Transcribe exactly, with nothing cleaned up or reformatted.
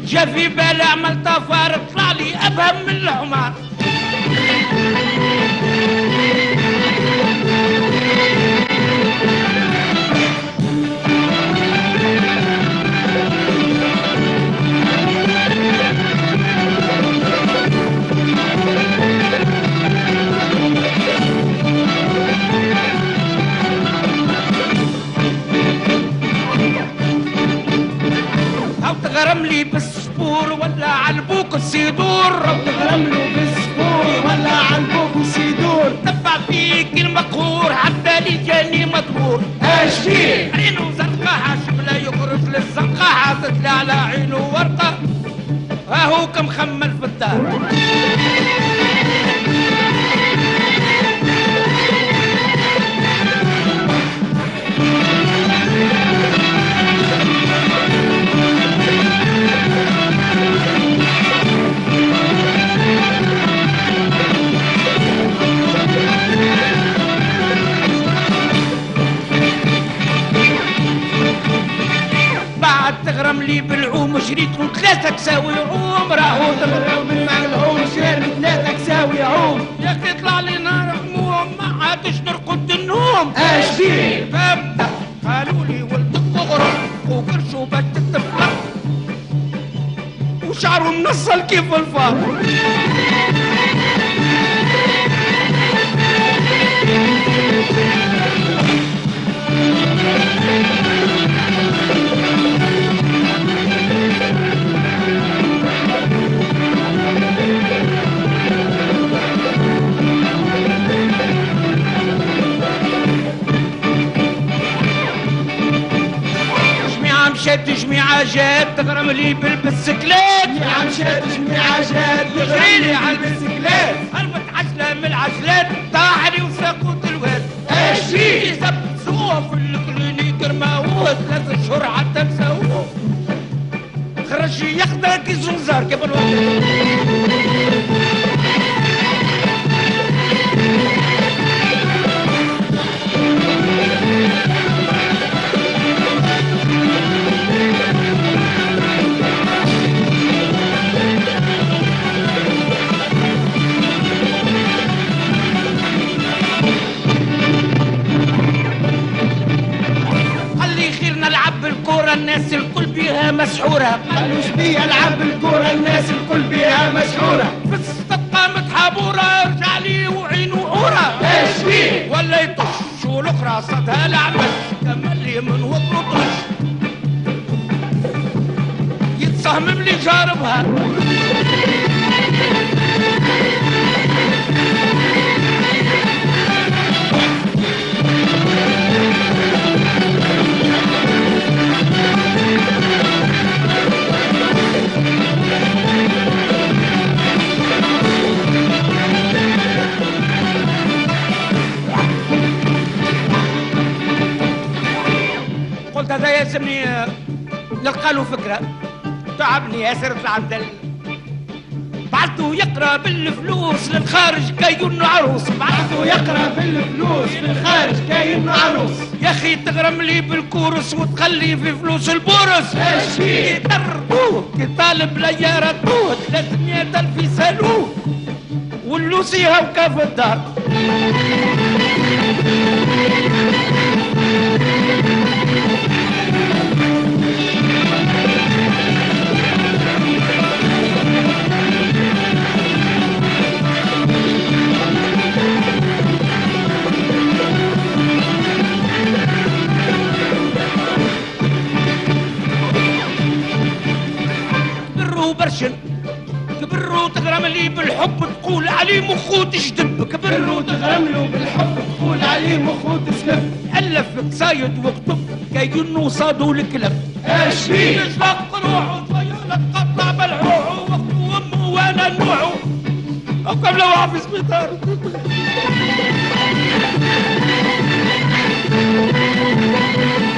جا في بالي عملت فار طلع لي افهم من الحمار. تغرم لي بالسبور ولا عالبوك السيدور، تغرم له بالسبور ولا عالبوك السيدور، دفع فيك المقهور حتى لي جاني مدبور. اش فيه؟ عينه زرقاء شبلا يخرج للزنقة حاطط لي على عينه ورقة ها هو كم خمل في الدار. تغرم لي بالعوم شريت من ثلاثة تساوي عوم، راهو تغرم من مع العوم شريت من ثلاثة تساوي عوم. يا اخي طلع لي نار هموم ما عادش نرقد النوم. اش فيه؟ فهمت قالوا لي ولدك مغرم وقرشو باش تتفلق وشعره منصل كيف الفار. مشات جميعة جات تغرم لي بالبسكلات، جميعة مشات جميعة جات تغرم لي على البسكلات، هربت عجلة من العجلات طاحني وساقوط الواد. اش فيه؟ يثبتوه في الكلينيك رماوه ثلاث شهور حتى مساوه خرج ياخذ كيس زنزار كيف الواد. الناس الكل بيها مسحورة، قالوش بيا العب الكورة الناس الكل بيها مسحورة. في الصدقة متحابورة رجع لي وعينه عورة. ايش فيه؟ ولا يطش والاخرى صدها العمل كمل لي من وطن طش يتصهمم لي جاربها. قلت هذا يلزمني نلقى له فكره. تعبني ياسر العدل بعثته يقرا بالفلوس للخارج كي انه عروس. بعثته يقرا بالفلوس للخارج كي انه عروس. يا اخي تغرم لي بالكورس وتخلي في فلوس البورس. ايش فيه؟ كي تربوه كي طالب ليا ردوه ثلاثمية الف يسالوه واللوسيها وكاف الدار. برشن كبروا تغرم لي بالحب تقول عليه مخو تجدب. كبروا تغرم له بالحب تقول عليه مخو تسلب. ألف قصايد واكتب كي انه صادوا الكلب. ايش فيه؟ يشفق روحه طيالة قطع بلعوعه وقتو امه وانا نوعه او قبل وقع في سبيطار.